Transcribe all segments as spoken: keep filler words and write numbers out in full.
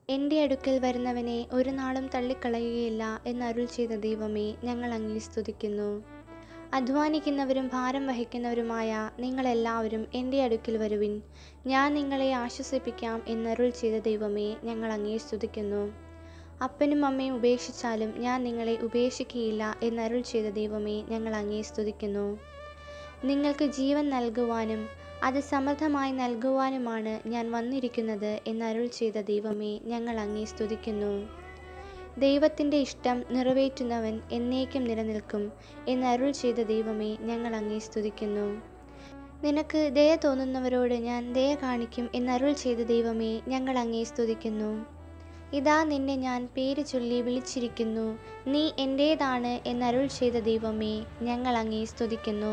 എൻ്റെ അടുക്കൽ വരുന്നവനെ ഒരു നാളും തള്ളിക്കളയുകയില്ല എന്നരുൾ ചെയ്ത ദൈവമേ, ഞങ്ങൾ അങ്ങയെ സ്തുതിക്കുന്നു. അധ്വാനിക്കുന്നവരും ഭാരം വഹിക്കുന്നവരുമായ നിങ്ങളെല്ലാവരും എൻ്റെ അടുക്കൽ വരുവിൻ, ഞാൻ നിങ്ങളെ ആശ്വസിപ്പിക്കാം എന്നരുൾ ചെയ്ത ദൈവമേ, ഞങ്ങൾ അങ്ങയെ സ്തുതിക്കുന്നു. അപ്പനും അമ്മയും ഉപേക്ഷിച്ചാലും ഞാൻ നിങ്ങളെ ഉപേക്ഷിക്കുകയില്ല എന്നരുൾ ചെയ്ത ദൈവമേ, ഞങ്ങൾ അങ്ങയെ സ്തുതിക്കുന്നു. നിങ്ങൾക്ക് ജീവൻ നൽകുവാനും അത് സമൃദ്ധമായി നൽകുവാനുമാണ് ഞാൻ വന്നിരിക്കുന്നത് എന്നരുൾ ചെയ്ത ദൈവമേ, ഞങ്ങൾ അങ്ങയെ സ്തുതിക്കുന്നു. ദൈവത്തിൻ്റെ ഇഷ്ടം നിറവേറ്റുന്നവൻ എന്നേക്കും നിലനിൽക്കും എന്നരുൾ ചെയ്ത ദൈവമേ, ഞങ്ങൾ അങ്ങയെ സ്തുതിക്കുന്നു. നിനക്ക് ദയ തോന്നുന്നവരോട് ഞാൻ ദയ കാണിക്കും എന്നരുൾ ചെയ്ത ദൈവമേ, ഞങ്ങൾ അങ്ങയെ സ്തുതിക്കുന്നു. ഇതാ നിന്നെ ഞാൻ പേര് ചൊല്ലി വിളിച്ചിരിക്കുന്നു, നീ എൻ്റേതാണ് എന്നരുൾ ചെയ്ത ദൈവമേ, ഞങ്ങൾ അങ്ങയെ സ്തുതിക്കുന്നു.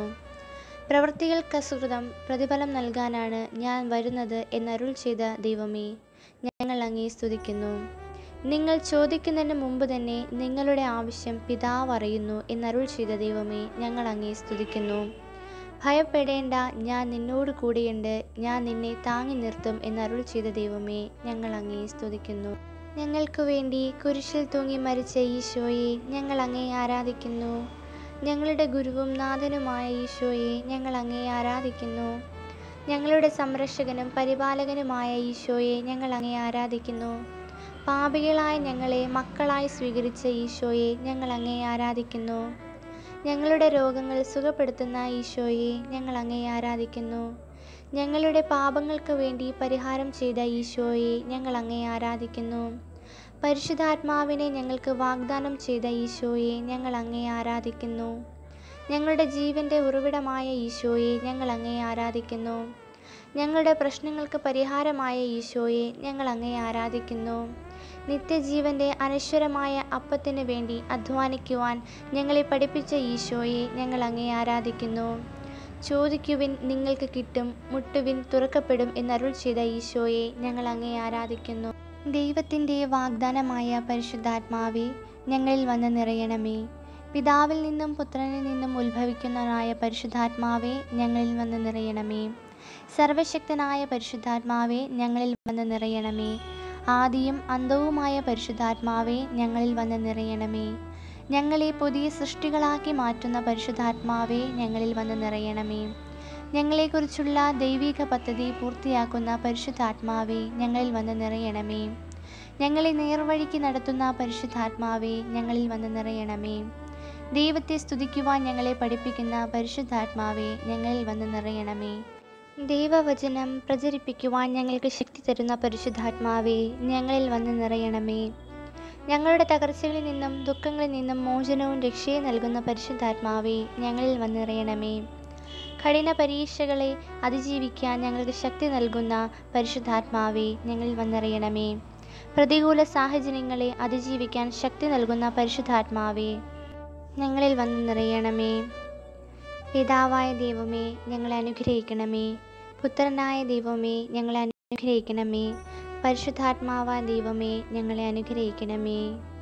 പ്രവൃത്തികൾക്കസുഹൃതം പ്രതിഫലം നൽകാനാണ് ഞാൻ വരുന്നത് എന്നരുൾ ചെയ്ത ദൈവമേ, ഞങ്ങൾ അങ്ങയെ സ്തുതിക്കുന്നു. നിങ്ങൾ ചോദിക്കുന്നതിന് മുമ്പ് തന്നെ നിങ്ങളുടെ ആവശ്യം പിതാവ് അറിയുന്നു എന്നരുൾ ചെയ്ത ദൈവമേ, ഞങ്ങൾ അങ്ങയെ സ്തുതിക്കുന്നു. ഭയപ്പെടേണ്ട, ഞാൻ നിന്നോട് കൂടെയുണ്ട്, ഞാൻ നിന്നെ താങ്ങി നിർത്തും എന്നരുൾ ചെയ്ത ദൈവമേ, ഞങ്ങൾ അങ്ങയെ സ്തുതിക്കുന്നു. ഞങ്ങൾക്ക് വേണ്ടി കുരിശിൽ തൂങ്ങി മരിച്ച ഈശോയെ, ഞങ്ങൾ അങ്ങയെ ആരാധിക്കുന്നു. ഞങ്ങളുടെ ഗുരുവും നാഥനുമായ ഈശോയെ, ഞങ്ങൾ അങ്ങയെ ആരാധിക്കുന്നു. ഞങ്ങളുടെ സംരക്ഷകനും പരിപാലകനുമായ ഈശോയെ, ഞങ്ങൾ അങ്ങയെ ആരാധിക്കുന്നു. പാപികളായ ഞങ്ങളെ മക്കളായി സ്വീകരിച്ച ഈശോയെ, ഞങ്ങൾ അങ്ങയെ ആരാധിക്കുന്നു. ഞങ്ങളുടെ രോഗങ്ങൾ സുഖപ്പെടുത്തുന്ന ഈശോയെ, ഞങ്ങൾ അങ്ങയെ ആരാധിക്കുന്നു. ഞങ്ങളുടെ പാപങ്ങൾക്ക് വേണ്ടി പരിഹാരം ചെയ്ത ഈശോയെ, ഞങ്ങൾ അങ്ങയെ ആരാധിക്കുന്നു. പരിശുദ്ധാത്മാവിനെ ഞങ്ങൾക്ക് വാഗ്ദാനം ചെയ്ത ഈശോയെ, ഞങ്ങൾ അങ്ങയെ ആരാധിക്കുന്നു. ഞങ്ങളുടെ ജീവൻ്റെ ഉറവിടമായ ഈശോയെ, ഞങ്ങൾ അങ്ങയെ ആരാധിക്കുന്നു. ഞങ്ങളുടെ പ്രശ്നങ്ങൾക്ക് പരിഹാരമായ ഈശോയെ, ഞങ്ങൾ അങ്ങയെ ആരാധിക്കുന്നു. നിത്യജീവൻ്റെ അനശ്വരമായ അപ്പത്തിനു വേണ്ടി അധ്വാനിക്കുവാൻ ഞങ്ങളെ പഠിപ്പിച്ച ഈശോയെ, ഞങ്ങൾ അങ്ങയെ ആരാധിക്കുന്നു. ചോദിക്കുവിൻ നിങ്ങൾക്ക് കിട്ടും, മുട്ടുവിൻ തുറക്കപ്പെടും എന്നരുൾ ചെയ്ത ഈശോയെ, ഞങ്ങൾ അങ്ങയെ ആരാധിക്കുന്നു. ദൈവത്തിൻ്റെ വാഗ്ദാനമായ പരിശുദ്ധാത്മാവേ, ഞങ്ങളിൽ വന്ന് നിറയണമേ. പിതാവിൽ നിന്നും പുത്രനിൽ നിന്നും ഉത്ഭവിക്കുന്നവനായ പരിശുദ്ധാത്മാവേ, ഞങ്ങളിൽ വന്ന് നിറയണമേ. സർവശക്തനായ പരിശുദ്ധാത്മാവേ, ഞങ്ങളിൽ വന്ന് നിറയണമേ. ആദിയും അന്തവുമായ പരിശുദ്ധാത്മാവേ, ഞങ്ങളിൽ വന്ന് നിറയണമേ. ഞങ്ങളെ പുതിയ സൃഷ്ടികളാക്കി മാറ്റുന്ന പരിശുദ്ധാത്മാവേ, ഞങ്ങളിൽ വന്ന് നിറയണമേ. ഞങ്ങളെക്കുറിച്ചുള്ള ദൈവിക പദ്ധതി പൂർത്തിയാക്കുന്ന പരിശുദ്ധാത്മാവേ, ഞങ്ങളിൽ വന്ന് നിറയണമേ. ഞങ്ങളെ നേർവഴിക്ക് നടത്തുന്ന പരിശുദ്ധാത്മാവേ, ഞങ്ങളിൽ വന്ന് നിറയണമേ. ദൈവത്തെ സ്തുതിക്കുവാൻ ഞങ്ങളെ പഠിപ്പിക്കുന്ന പരിശുദ്ധാത്മാവേ, ഞങ്ങളിൽ വന്ന് നിറയണമേ. ദൈവവചനം പ്രചരിപ്പിക്കുവാൻ ഞങ്ങൾക്ക് ശക്തി തരുന്ന പരിശുദ്ധാത്മാവേ, ഞങ്ങളിൽ വന്ന് നിറയണമേ. ഞങ്ങളുടെ തകർച്ചകളിൽ നിന്നും ദുഃഖങ്ങളിൽ നിന്നും മോചനവും രക്ഷയും നൽകുന്ന പരിശുദ്ധാത്മാവേ, ഞങ്ങളിൽ വന്ന് നിറയണമേ. കഠിന പരീക്ഷകളെ അതിജീവിക്കാൻ ഞങ്ങൾക്ക് ശക്തി നൽകുന്ന പരിശുദ്ധാത്മാവേ, ഞങ്ങളിൽ വന്നിറയണമേ. പ്രതികൂല സാഹചര്യങ്ങളെ അതിജീവിക്കാൻ ശക്തി നൽകുന്ന പരിശുദ്ധാത്മാവേ, ഞങ്ങളിൽ വന്ന് നിറയണമേ. പിതാവായ ദൈവമേ, ഞങ്ങളെ അനുഗ്രഹിക്കണമേ. പുത്രനായ ദൈവമേ, ഞങ്ങളെ അനുഗ്രഹിക്കണമേ. പരിശുദ്ധാത്മാവായ ദൈവമേ, ഞങ്ങളെ അനുഗ്രഹിക്കണമേ.